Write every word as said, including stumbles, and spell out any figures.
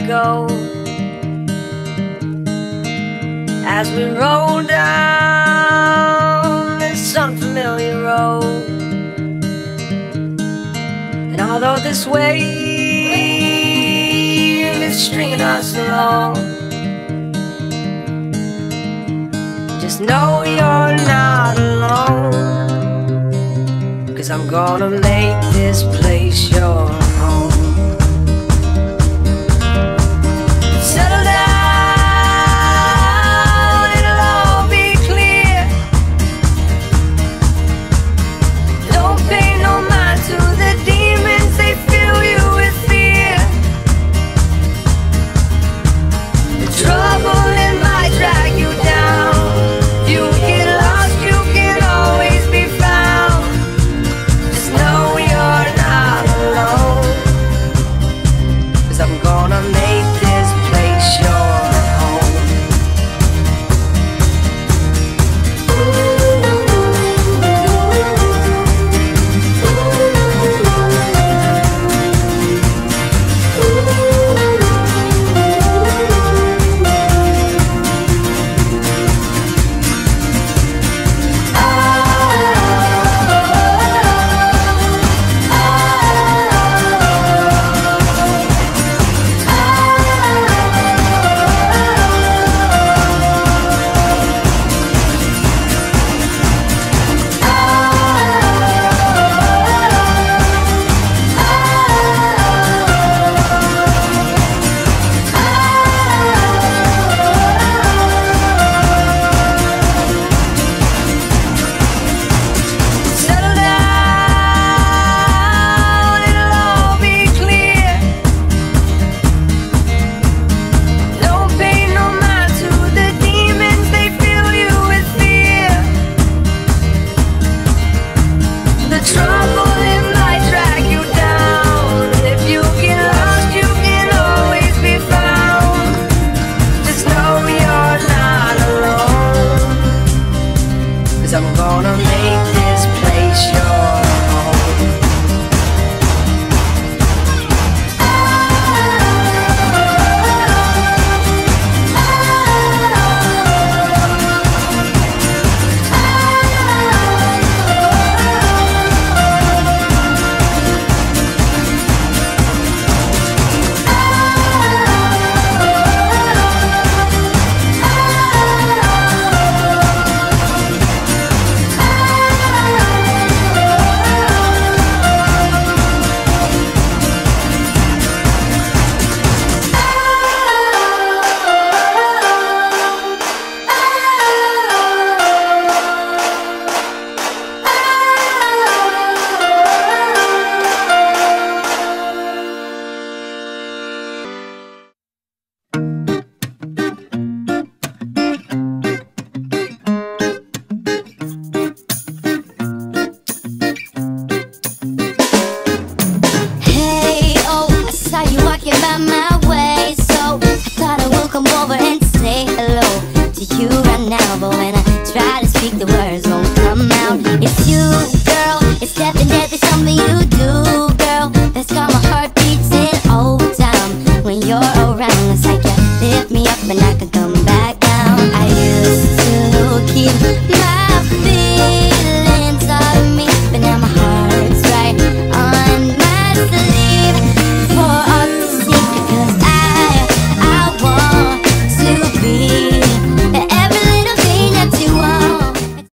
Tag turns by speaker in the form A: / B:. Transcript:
A: go as we roll down this unfamiliar road. And although this wave is stringing us along, just know you're not alone, 'cause I'm gonna make this place your home. Settle down, it'll all be clear. Don't pay no mind to the demons, they fill you with fear. The trouble it might drag you down. You get lost, you can always be found. Just know you're not alone, 'cause I'm gonna make this place your home. I'm gonna make this place your home.
B: But when I try to speak, the words won't come out. It's you.